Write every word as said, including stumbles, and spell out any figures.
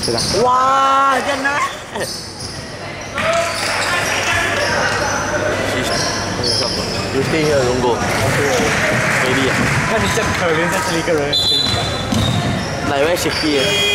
对吧？哇，真的！You stay here, don't go. Maybe. 看你这可怜，在这里一个人，可以吗？ Like very shaky.